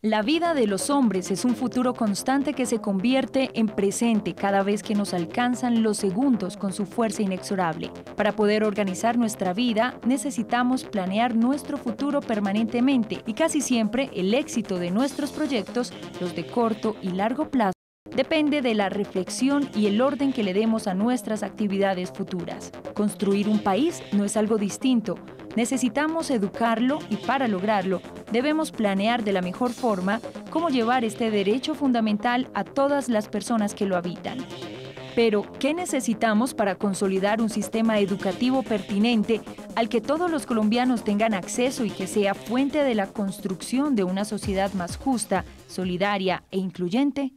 La vida de los hombres es un futuro constante que se convierte en presente cada vez que nos alcanzan los segundos con su fuerza inexorable. Para poder organizar nuestra vida, necesitamos planear nuestro futuro permanentemente y casi siempre el éxito de nuestros proyectos, los de corto y largo plazo, depende de la reflexión y el orden que le demos a nuestras actividades futuras. Construir un país no es algo distinto. Necesitamos educarlo y para lograrlo debemos planear de la mejor forma cómo llevar este derecho fundamental a todas las personas que lo habitan. Pero, ¿qué necesitamos para consolidar un sistema educativo pertinente al que todos los colombianos tengan acceso y que sea fuente de la construcción de una sociedad más justa, solidaria e incluyente?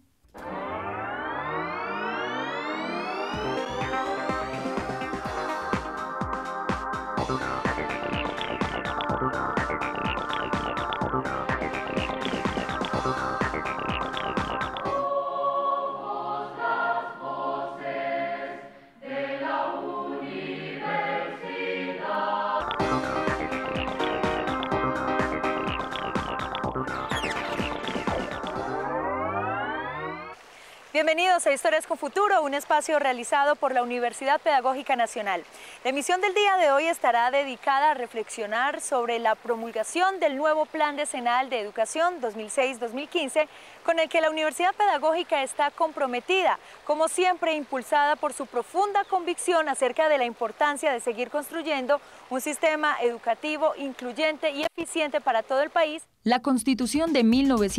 Bienvenidos a Historias con Futuro, un espacio realizado por la Universidad Pedagógica Nacional. La emisión del día de hoy estará dedicada a reflexionar sobre la promulgación del nuevo Plan Decenal de Educación 2006-2015, con el que la Universidad Pedagógica está comprometida, como siempre impulsada por su profunda convicción acerca de la importancia de seguir construyendo un sistema educativo incluyente y eficiente para todo el país. La Constitución de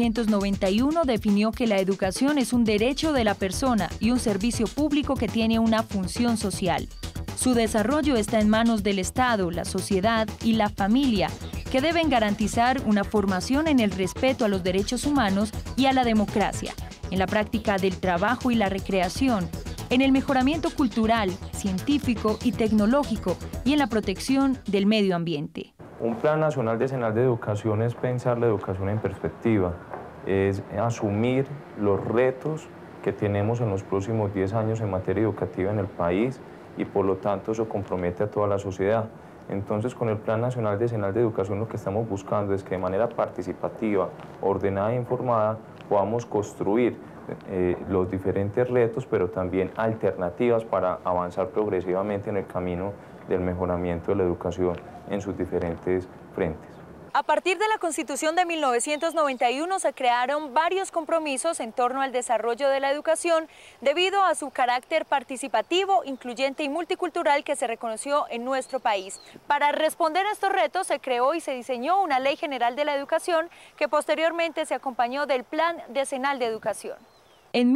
1991 definió que la educación es un derecho de la persona y un servicio público que tiene una función social. Su desarrollo está en manos del Estado, la sociedad y la familia, que deben garantizar una formación en el respeto a los derechos humanos y a la democracia, en la práctica del trabajo y la recreación, en el mejoramiento cultural, científico y tecnológico y en la protección del medio ambiente. Un Plan Nacional Decenal de Educación es pensar la educación en perspectiva, es asumir los retos que tenemos en los próximos 10 años en materia educativa en el país y por lo tanto eso compromete a toda la sociedad. Entonces con el Plan Nacional Decenal de Educación lo que estamos buscando es que de manera participativa, ordenada e informada podamos construir los diferentes retos, pero también alternativas para avanzar progresivamente en el camino del mejoramiento de la educación en sus diferentes frentes. A partir de la Constitución de 1991 se crearon varios compromisos en torno al desarrollo de la educación debido a su carácter participativo, incluyente y multicultural que se reconoció en nuestro país. Para responder a estos retos se creó y se diseñó una Ley General de la Educación que posteriormente se acompañó del Plan Decenal de Educación. En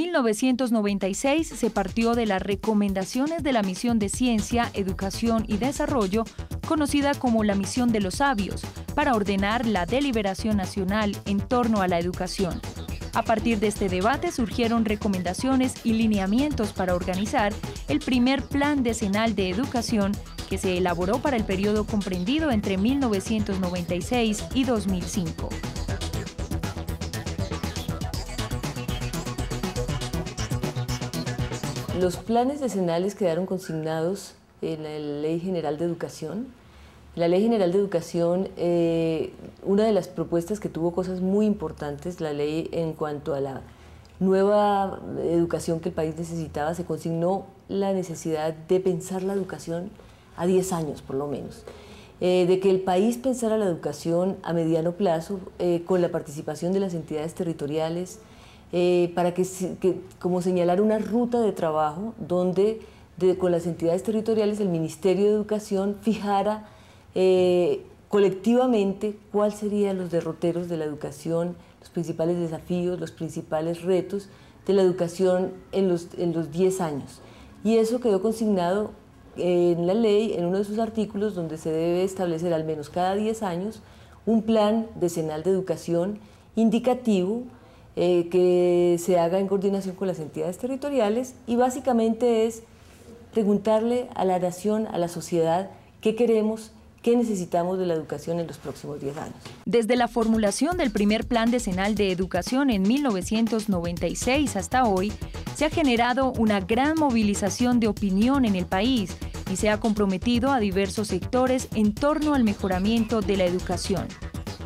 1996 se partió de las recomendaciones de la Misión de Ciencia, Educación y Desarrollo, conocida como la Misión de los Sabios, para ordenar la deliberación nacional en torno a la educación. A partir de este debate surgieron recomendaciones y lineamientos para organizar el primer Plan Decenal de Educación que se elaboró para el periodo comprendido entre 1996 y 2005. Los planes decenales quedaron consignados en la Ley General de Educación. La Ley General de Educación, una de las propuestas que tuvo cosas muy importantes, la ley en cuanto a la nueva educación que el país necesitaba, se consignó la necesidad de pensar la educación a 10 años por lo menos, de que el país pensara la educación a mediano plazo con la participación de las entidades territoriales, para que como señalar una ruta de trabajo donde con las entidades territoriales el Ministerio de Educación fijara colectivamente cuáles serían los derroteros de la educación, los principales desafíos, los principales retos de la educación en los 10 años. Y eso quedó consignado en la ley, en uno de sus artículos, donde se debe establecer al menos cada 10 años un plan decenal de educación indicativo que se haga en coordinación con las entidades territoriales y básicamente es preguntarle a la nación, a la sociedad, qué queremos, qué necesitamos de la educación en los próximos 10 años. Desde la formulación del primer Plan Decenal de Educación en 1996 hasta hoy, se ha generado una gran movilización de opinión en el país y se ha comprometido a diversos sectores en torno al mejoramiento de la educación.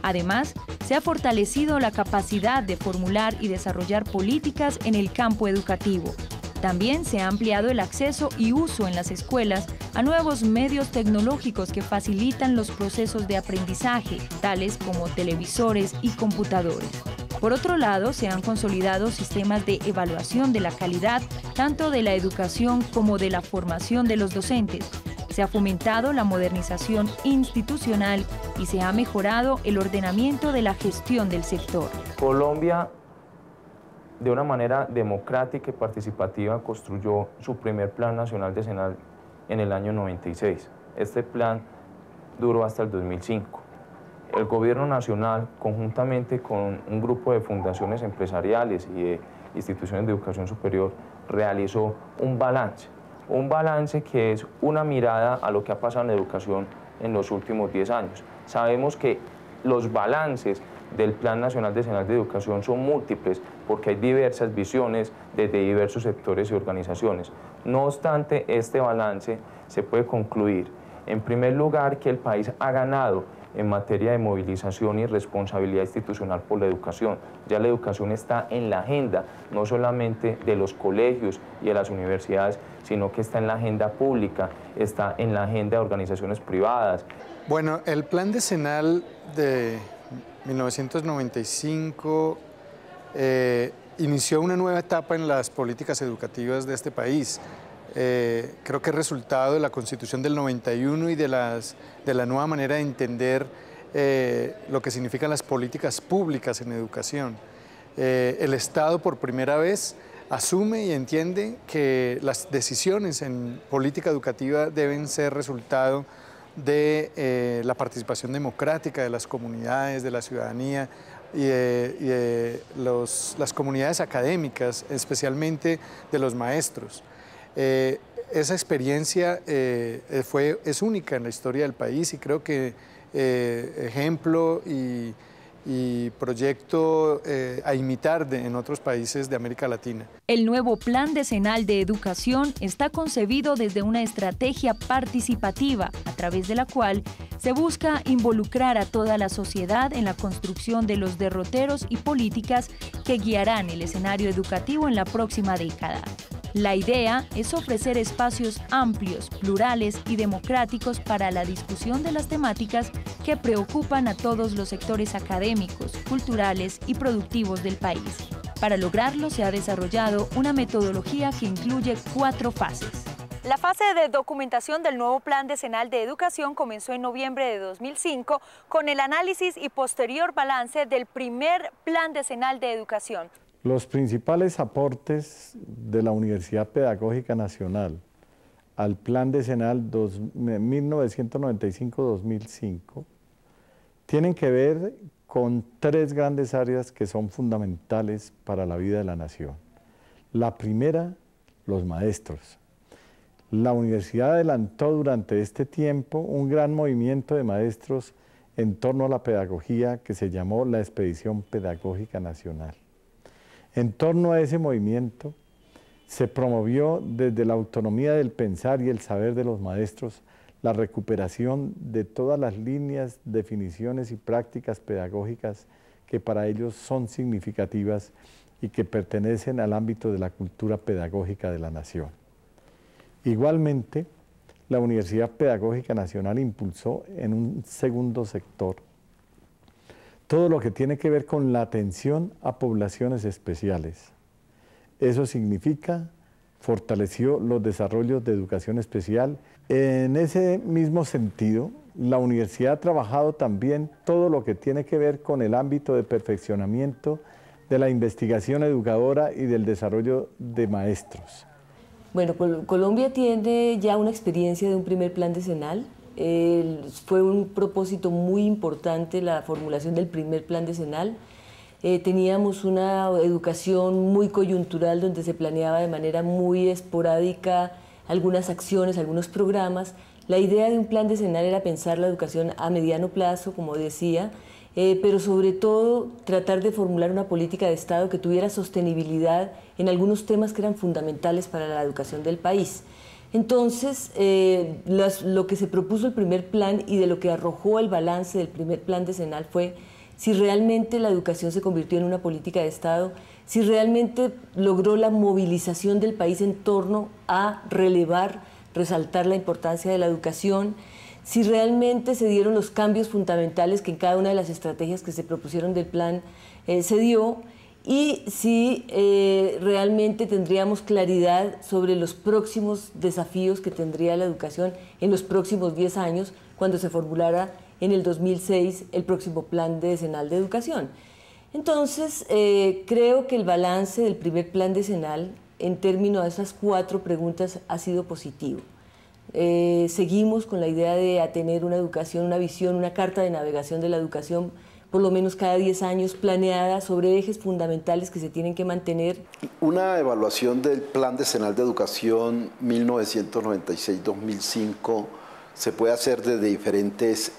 Además, se ha fortalecido la capacidad de formular y desarrollar políticas en el campo educativo. También se ha ampliado el acceso y uso en las escuelas a nuevos medios tecnológicos que facilitan los procesos de aprendizaje, tales como televisores y computadores. Por otro lado, se han consolidado sistemas de evaluación de la calidad, tanto de la educación como de la formación de los docentes. Se ha fomentado la modernización institucional y se ha mejorado el ordenamiento de la gestión del sector. Colombia, de una manera democrática y participativa, construyó su primer Plan Nacional Decenal en el año 96. Este plan duró hasta el 2005. El Gobierno Nacional, conjuntamente con un grupo de fundaciones empresariales y de instituciones de educación superior, realizó un balance que es una mirada a lo que ha pasado en educación en los últimos 10 años. Sabemos que los balances del Plan Nacional Decenal de Educación son múltiples porque hay diversas visiones desde diversos sectores y organizaciones. No obstante, este balance se puede concluir, en primer lugar, que el país ha ganado en materia de movilización y responsabilidad institucional por la educación. Ya la educación está en la agenda, no solamente de los colegios y de las universidades, sino que está en la agenda pública, está en la agenda de organizaciones privadas. Bueno, el Plan Decenal de 1995 inició una nueva etapa en las políticas educativas de este país. Creo que es resultado de la Constitución del 91 y de la nueva manera de entender lo que significan las políticas públicas en educación. El Estado por primera vez asume y entiende que las decisiones en política educativa deben ser resultado de la participación democrática de las comunidades, de la ciudadanía y de las comunidades académicas, especialmente de los maestros. Esa experiencia es única en la historia del país y creo que ejemplo y proyecto a imitar en otros países de América Latina. El nuevo Plan Decenal de Educación está concebido desde una estrategia participativa, a través de la cual se busca involucrar a toda la sociedad en la construcción de los derroteros y políticas que guiarán el escenario educativo en la próxima década. La idea es ofrecer espacios amplios, plurales y democráticos para la discusión de las temáticas que preocupan a todos los sectores académicos, culturales y productivos del país. Para lograrlo se ha desarrollado una metodología que incluye 4 fases. La fase de documentación del nuevo Plan Decenal de Educación comenzó en noviembre de 2005 con el análisis y posterior balance del primer Plan Decenal de Educación. Los principales aportes de la Universidad Pedagógica Nacional al Plan Decenal 1995-2005 tienen que ver con 3 grandes áreas que son fundamentales para la vida de la nación. La primera, los maestros. La universidad adelantó durante este tiempo un gran movimiento de maestros en torno a la pedagogía que se llamó la Expedición Pedagógica Nacional. En torno a ese movimiento se promovió desde la autonomía del pensar y el saber de los maestros la recuperación de todas las líneas, definiciones y prácticas pedagógicas que para ellos son significativas y que pertenecen al ámbito de la cultura pedagógica de la nación. Igualmente, la Universidad Pedagógica Nacional impulsó en un segundo sector todo lo que tiene que ver con la atención a poblaciones especiales. Eso significa, fortaleció los desarrollos de educación especial. En ese mismo sentido, la universidad ha trabajado también todo lo que tiene que ver con el ámbito de perfeccionamiento de la investigación educadora y del desarrollo de maestros. Bueno, Colombia tiene ya una experiencia de un primer plan decenal. Fue un propósito muy importante la formulación del primer plan decenal. Teníamos una educación muy coyuntural donde se planeaba de manera muy esporádica algunas acciones, algunos programas. La idea de un plan decenal era pensar la educación a mediano plazo, como decía, pero sobre todo tratar de formular una política de Estado que tuviera sostenibilidad en algunos temas que eran fundamentales para la educación del país. Entonces, lo que se propuso el primer plan y de lo que arrojó el balance del primer plan decenal fue si realmente la educación se convirtió en una política de Estado, si realmente logró la movilización del país en torno a relevar, resaltar la importancia de la educación, si realmente se dieron los cambios fundamentales que en cada una de las estrategias que se propusieron del plan se dio, y si realmente tendríamos claridad sobre los próximos desafíos que tendría la educación en los próximos 10 años, cuando se formulara en el 2006 el próximo plan decenal de educación. Entonces, creo que el balance del primer plan decenal, en términos de esas 4 preguntas, ha sido positivo. Seguimos con la idea de tener una educación, una visión, una carta de navegación de la educación, por lo menos cada 10 años, planeada sobre ejes fundamentales que se tienen que mantener. Una evaluación del Plan Decenal de Educación 1996-2005 se puede hacer desde diferentes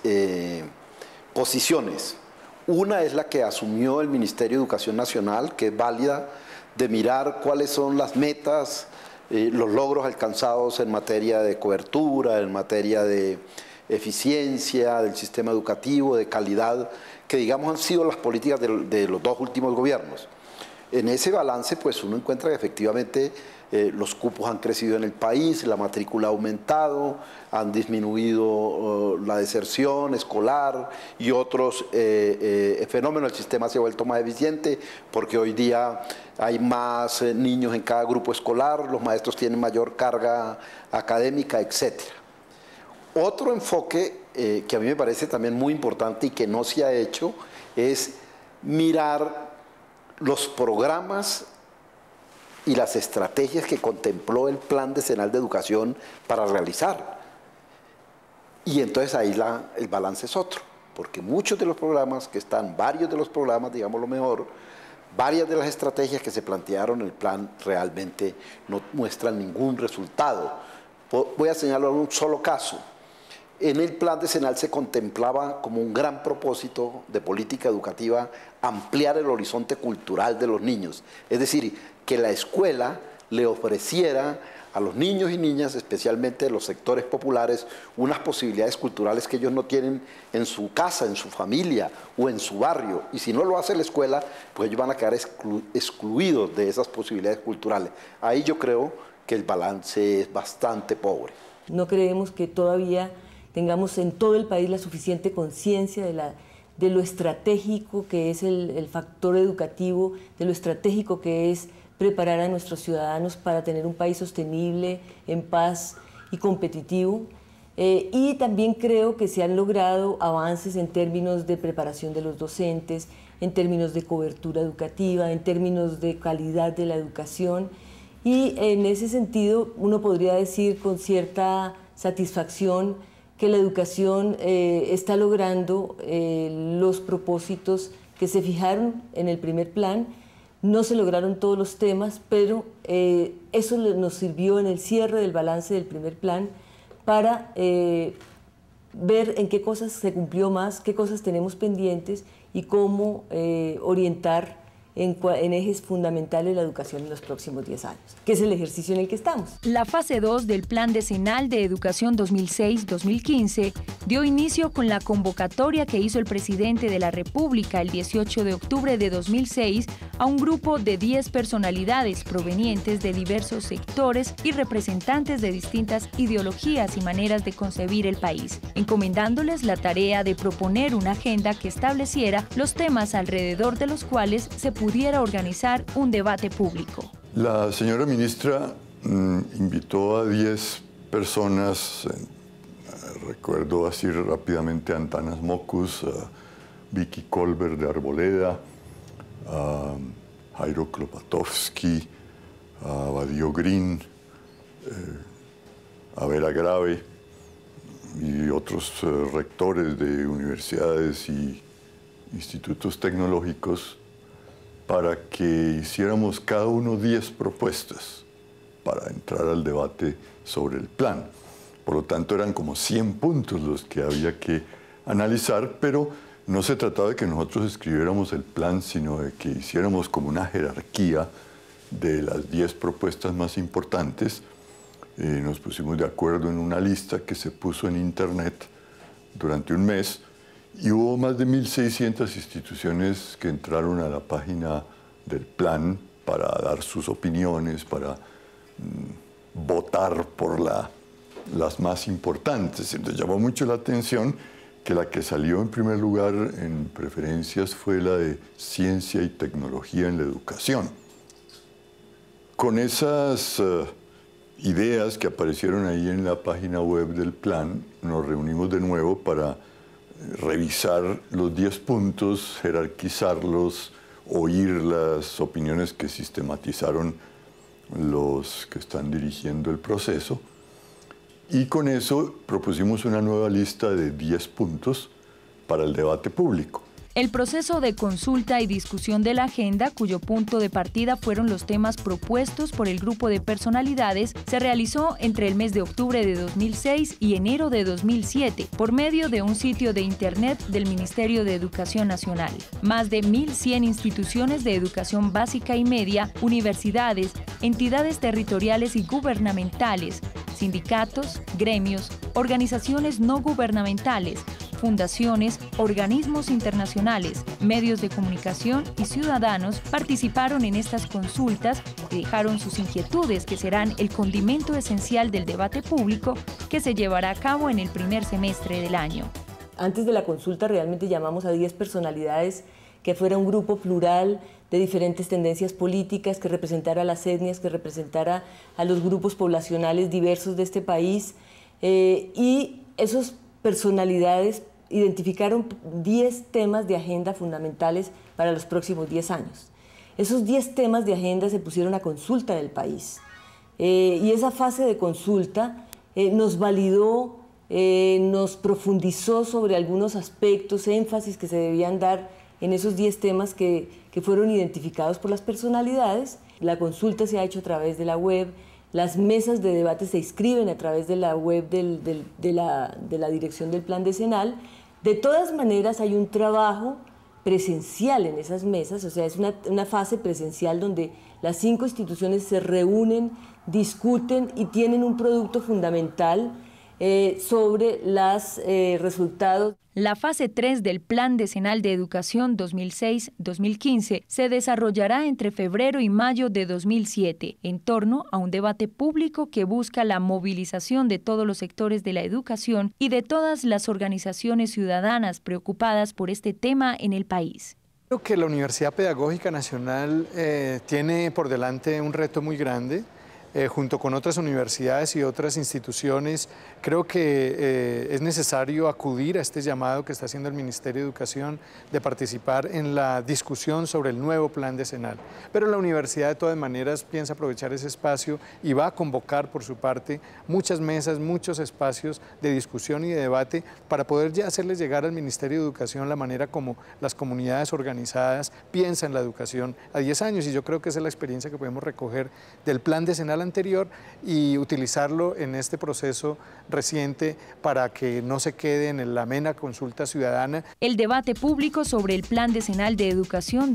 posiciones. Una es la que asumió el Ministerio de Educación Nacional, que es válida, de mirar cuáles son las metas, los logros alcanzados en materia de cobertura, en materia de eficiencia del sistema educativo, de calidad, que digamos han sido las políticas de los 2 últimos gobiernos. En ese balance pues uno encuentra que efectivamente los cupos han crecido en el país, la matrícula ha aumentado, han disminuido la deserción escolar y otros fenómenos. El sistema se ha vuelto más eficiente porque hoy día hay más niños en cada grupo escolar, los maestros tienen mayor carga académica, etc. Otro enfoque que a mí me parece también muy importante y que no se ha hecho es mirar los programas y las estrategias que contempló el Plan Decenal de Educación para realizar. Y entonces ahí el balance es otro, porque muchos de los programas que están, varios de los programas, digamos lo mejor, varias de las estrategias que se plantearon en el plan realmente no muestran ningún resultado. Voy a señalar un solo caso. En el plan decenal se contemplaba como un gran propósito de política educativa ampliar el horizonte cultural de los niños, es decir, que la escuela le ofreciera a los niños y niñas, especialmente de los sectores populares, unas posibilidades culturales que ellos no tienen en su casa, en su familia o en su barrio. Y si no lo hace la escuela, pues ellos van a quedar excluidos de esas posibilidades culturales. Ahí yo creo que el balance es bastante pobre. No creemos que todavía tengamos en todo el país la suficiente conciencia de lo estratégico que es el factor educativo, de lo estratégico que es preparar a nuestros ciudadanos para tener un país sostenible, en paz y competitivo. Y también creo que se han logrado avances en términos de preparación de los docentes, en términos de cobertura educativa, en términos de calidad de la educación. Y en ese sentido uno podría decir con cierta satisfacción que la educación está logrando los propósitos que se fijaron en el primer plan. No se lograron todos los temas, pero eso nos sirvió en el cierre del balance del primer plan para ver en qué cosas se cumplió más, qué cosas tenemos pendientes y cómo orientar en ejes fundamentales la educación en los próximos 10 años, que es el ejercicio en el que estamos. La fase 2 del Plan Decenal de Educación 2006-2015 dio inicio con la convocatoria que hizo el presidente de la República el 18 de octubre de 2006 a un grupo de 10 personalidades provenientes de diversos sectores y representantes de distintas ideologías y maneras de concebir el país, encomendándoles la tarea de proponer una agenda que estableciera los temas alrededor de los cuales se pudiera organizar un debate público. La señora ministra invitó a 10 personas, recuerdo así rápidamente a Antanas Mockus, a Vicky Colbert de Arboleda, a Jairo Klopatowski, a Badio Green, a Vera Grave y otros rectores de universidades y institutos tecnológicos para que hiciéramos cada uno 10 propuestas para entrar al debate sobre el plan. Por lo tanto, eran como 100 puntos los que había que analizar, pero no se trataba de que nosotros escribiéramos el plan, sino de que hiciéramos como una jerarquía de las 10 propuestas más importantes. Nos pusimos de acuerdo en una lista que se puso en internet durante un mes Y hubo más de 1.600 instituciones que entraron a la página del plan para dar sus opiniones, para votar por las más importantes. Entonces llamó mucho la atención que la que salió en primer lugar en preferencias fue la de ciencia y tecnología en la educación. Con esas ideas que aparecieron ahí en la página web del plan, nos reunimos de nuevo para revisar los 10 puntos, jerarquizarlos, oír las opiniones que sistematizaron los que están dirigiendo el proceso. Y con eso propusimos una nueva lista de 10 puntos para el debate público. El proceso de consulta y discusión de la agenda, cuyo punto de partida fueron los temas propuestos por el grupo de personalidades, se realizó entre el mes de octubre de 2006 y enero de 2007 por medio de un sitio de internet del Ministerio de Educación Nacional. Más de 1.100 instituciones de educación básica y media, universidades, entidades territoriales y gubernamentales, sindicatos, gremios, organizaciones no gubernamentales, fundaciones, organismos internacionales, medios de comunicación y ciudadanos participaron en estas consultas y dejaron sus inquietudes, que serán el condimento esencial del debate público que se llevará a cabo en el primer semestre del año. Antes de la consulta realmente llamamos a 10 personalidades, que fuera un grupo plural de diferentes tendencias políticas, que representara a las etnias, que representara a los grupos poblacionales diversos de este país, y esos personalidades identificaron 10 temas de agenda fundamentales para los próximos 10 años. Esos 10 temas de agenda se pusieron a consulta del país, y esa fase de consulta nos validó, nos profundizó sobre algunos aspectos, énfasis que se debían dar en esos 10 temas que fueron identificados por las personalidades. La consulta se ha hecho a través de la web. Las mesas de debate se inscriben a través de la web de la dirección del Plan Decenal. De todas maneras, hay un trabajo presencial en esas mesas, o sea, es una fase presencial donde las 5 instituciones se reúnen, discuten y tienen un producto fundamental sobre los resultados. La fase 3 del Plan Decenal de Educación 2006-2015 se desarrollará entre febrero y mayo de 2007 en torno a un debate público que busca la movilización de todos los sectores de la educación y de todas las organizaciones ciudadanas preocupadas por este tema en el país. Creo que la Universidad Pedagógica Nacional tiene por delante un reto muy grande. Junto con otras universidades y otras instituciones, creo que es necesario acudir a este llamado que está haciendo el Ministerio de Educación de participar en la discusión sobre el nuevo Plan Decenal. Pero la universidad de todas maneras piensa aprovechar ese espacio y va a convocar por su parte muchas mesas, muchos espacios de discusión y de debate para poder ya hacerles llegar al Ministerio de Educación la manera como las comunidades organizadas piensan la educación a 10 años. Y yo creo que esa es la experiencia que podemos recoger del Plan Decenal anterior y utilizarlo en este proceso reciente para que no se quede en la mera consulta ciudadana. El debate público sobre el Plan Decenal de Educación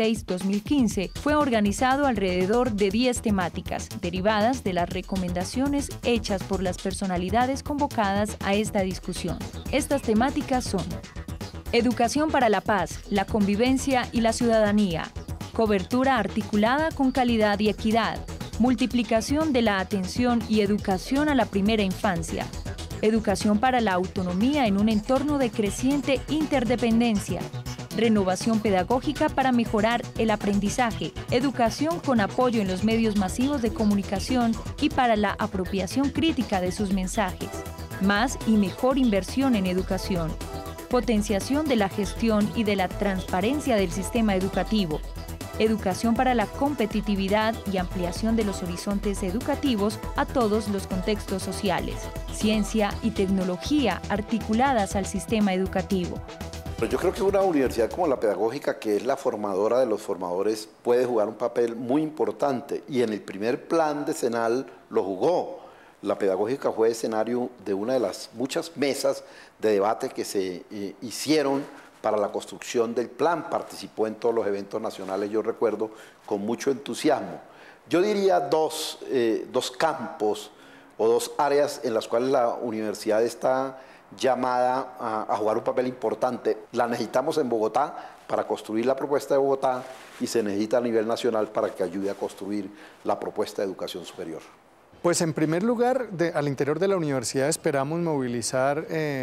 2006-2015 fue organizado alrededor de 10 temáticas derivadas de las recomendaciones hechas por las personalidades convocadas a esta discusión. Estas temáticas son: educación para la paz, la convivencia y la ciudadanía, cobertura articulada con calidad y equidad, multiplicación de la atención y educación a la primera infancia, educación para la autonomía en un entorno de creciente interdependencia, renovación pedagógica para mejorar el aprendizaje, educación con apoyo en los medios masivos de comunicación y para la apropiación crítica de sus mensajes, más y mejor inversión en educación, potenciación de la gestión y de la transparencia del sistema educativo, educación para la competitividad y ampliación de los horizontes educativos a todos los contextos sociales, ciencia y tecnología articuladas al sistema educativo. Pero yo creo que una universidad como la Pedagógica, que es la formadora de los formadores, puede jugar un papel muy importante, y en el primer Plan Decenal lo jugó. La Pedagógica fue escenario de una de las muchas mesas de debate que se hicieron para la construcción del plan. Participó en todos los eventos nacionales, yo recuerdo, con mucho entusiasmo. Yo diría dos campos o dos áreas en las cuales la universidad está llamada a jugar un papel importante. La necesitamos en Bogotá para construir la propuesta de Bogotá y se necesita a nivel nacional para que ayude a construir la propuesta de educación superior. Pues en primer lugar, al interior de la universidad esperamos movilizar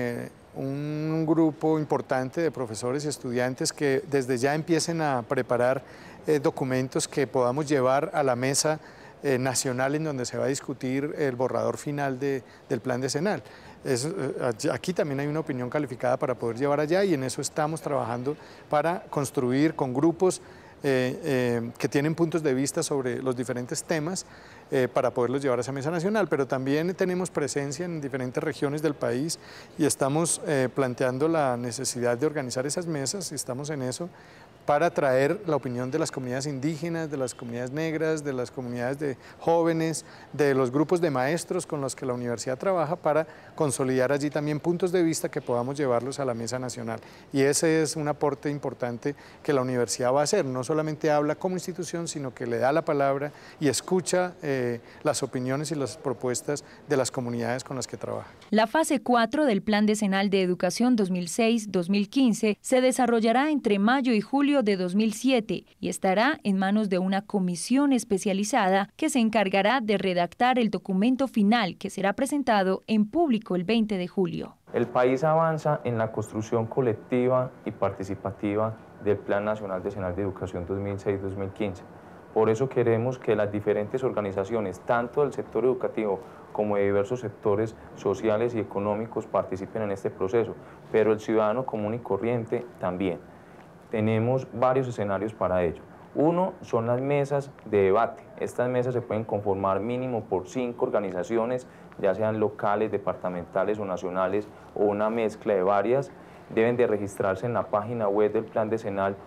un grupo importante de profesores y estudiantes que desde ya empiecen a preparar documentos que podamos llevar a la mesa nacional en donde se va a discutir el borrador final del plan decenal. Aquí también hay una opinión calificada para poder llevar allá y en eso estamos trabajando para construir con grupos que tienen puntos de vista sobre los diferentes temas para poderlos llevar a esa mesa nacional, pero también tenemos presencia en diferentes regiones del país y estamos planteando la necesidad de organizar esas mesas y estamos en eso para traer la opinión de las comunidades indígenas, de las comunidades negras, de las comunidades de jóvenes, de los grupos de maestros con los que la universidad trabaja para consolidar allí también puntos de vista que podamos llevarlos a la mesa nacional. Y ese es un aporte importante que la universidad va a hacer, no solamente habla como institución, sino que le da la palabra y escucha las opiniones y las propuestas de las comunidades con las que trabaja. La fase 4 del Plan Decenal de Educación 2006-2015 se desarrollará entre mayo y julio de 2007 y estará en manos de una comisión especializada que se encargará de redactar el documento final que será presentado en público el 20 de julio. El país avanza en la construcción colectiva y participativa del Plan Nacional Decenal de Educación 2006-2015. Por eso queremos que las diferentes organizaciones, tanto del sector educativo como de diversos sectores sociales y económicos, participen en este proceso, pero el ciudadano común y corriente también. Tenemos varios escenarios para ello. Uno son las mesas de debate. Estas mesas se pueden conformar mínimo por 5 organizaciones, ya sean locales, departamentales o nacionales, o una mezcla de varias. Deben de registrarse en la página web del Plan Decenal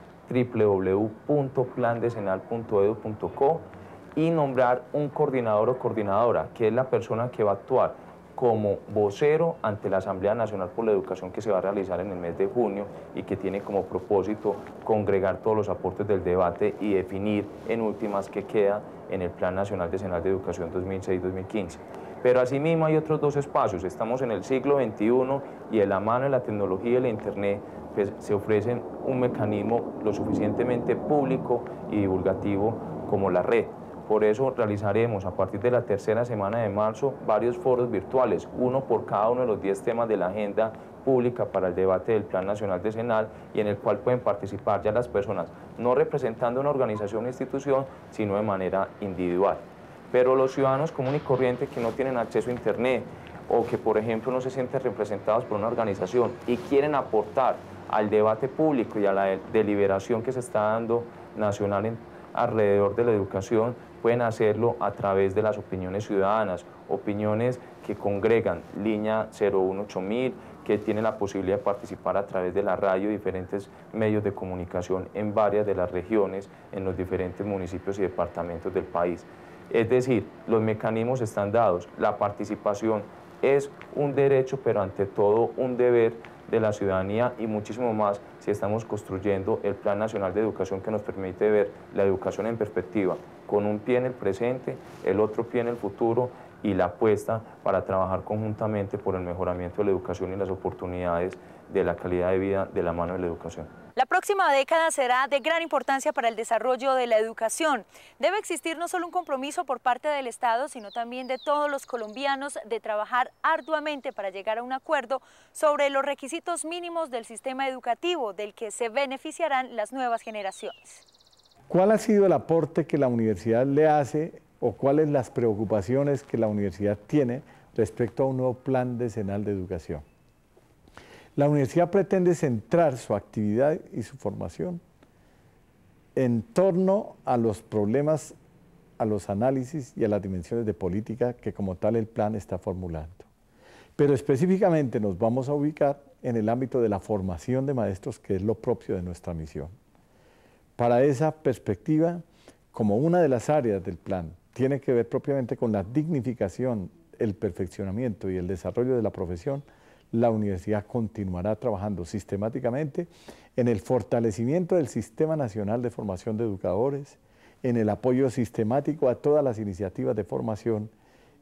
www.plandecenal.edu.co y nombrar un coordinador o coordinadora, que es la persona que va a actuar como vocero ante la Asamblea Nacional por la Educación que se va a realizar en el mes de junio y que tiene como propósito congregar todos los aportes del debate y definir en últimas qué queda en el Plan Nacional Decenal de Educación 2006-2015. Pero asimismo hay otros 2 espacios. Estamos en el siglo XXI y de la mano de la tecnología y la Internet pues, se ofrecen un mecanismo lo suficientemente público y divulgativo como la red. Por eso realizaremos a partir de la tercera semana de marzo varios foros virtuales, uno por cada uno de los 10 temas de la agenda pública para el debate del Plan Nacional Decenal y en el cual pueden participar ya las personas no representando una organización o institución, sino de manera individual. Pero los ciudadanos comunes y corrientes que no tienen acceso a Internet o que, por ejemplo, no se sienten representados por una organización y quieren aportar al debate público y a la deliberación que se está dando nacional alrededor de la educación, pueden hacerlo a través de las opiniones ciudadanas, opiniones que congregan línea 018000, que tienen la posibilidad de participar a través de la radio y diferentes medios de comunicación en varias de las regiones, en los diferentes municipios y departamentos del país. Es decir, los mecanismos están dados, la participación es un derecho, pero ante todo un deber de la ciudadanía y muchísimo más si estamos construyendo el Plan Nacional de Educación que nos permite ver la educación en perspectiva, con un pie en el presente, el otro pie en el futuro y la apuesta para trabajar conjuntamente por el mejoramiento de la educación y las oportunidades de la calidad de vida de la mano de la educación. La próxima década será de gran importancia para el desarrollo de la educación. Debe existir no solo un compromiso por parte del Estado, sino también de todos los colombianos de trabajar arduamente para llegar a un acuerdo sobre los requisitos mínimos del sistema educativo del que se beneficiarán las nuevas generaciones. ¿Cuál ha sido el aporte que la universidad le hace o cuáles las preocupaciones que la universidad tiene respecto a un nuevo plan decenal de educación? La universidad pretende centrar su actividad y su formación en torno a los problemas, a los análisis y a las dimensiones de política que como tal el plan está formulando. Pero específicamente nos vamos a ubicar en el ámbito de la formación de maestros, que es lo propio de nuestra misión. Para esa perspectiva, como una de las áreas del plan tiene que ver propiamente con la dignificación, el perfeccionamiento y el desarrollo de la profesión, la universidad continuará trabajando sistemáticamente en el fortalecimiento del Sistema Nacional de Formación de Educadores, en el apoyo sistemático a todas las iniciativas de formación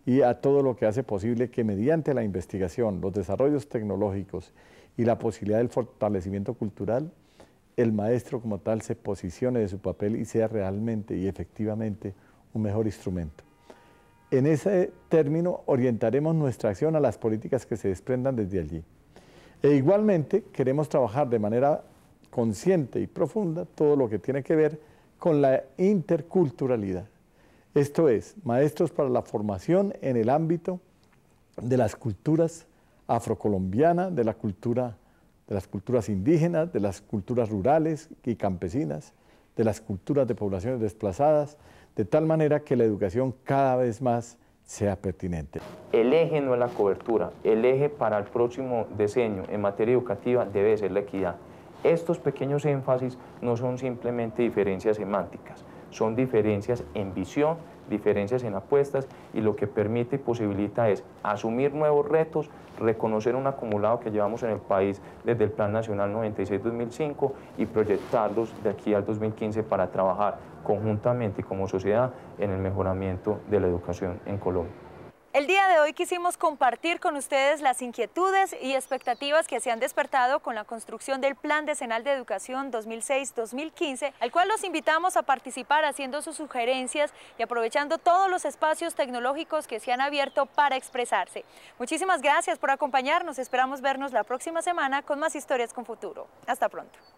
y a todo lo que hace posible que mediante la investigación, los desarrollos tecnológicos y la posibilidad del fortalecimiento cultural, el maestro como tal se posicione de su papel y sea realmente y efectivamente un mejor instrumento. En ese término orientaremos nuestra acción a las políticas que se desprendan desde allí. E igualmente queremos trabajar de manera consciente y profunda todo lo que tiene que ver con la interculturalidad. Esto es, maestros para la formación en el ámbito de las culturas afrocolombianas, de las culturas indígenas, de las culturas rurales y campesinas, de las culturas de poblaciones desplazadas, de tal manera que la educación cada vez más sea pertinente. El eje no es la cobertura, el eje para el próximo diseño en materia educativa debe ser la equidad. Estos pequeños énfasis no son simplemente diferencias semánticas, son diferencias en visión, diferencias en apuestas, y lo que permite y posibilita es asumir nuevos retos, reconocer un acumulado que llevamos en el país desde el Plan Nacional 96-2005 y proyectarlos de aquí al 2015 para trabajar conjuntamente y como sociedad en el mejoramiento de la educación en Colombia. El día de hoy quisimos compartir con ustedes las inquietudes y expectativas que se han despertado con la construcción del Plan Decenal de Educación 2006-2015, al cual los invitamos a participar haciendo sus sugerencias y aprovechando todos los espacios tecnológicos que se han abierto para expresarse. Muchísimas gracias por acompañarnos, esperamos vernos la próxima semana con más Historias con Futuro. Hasta pronto.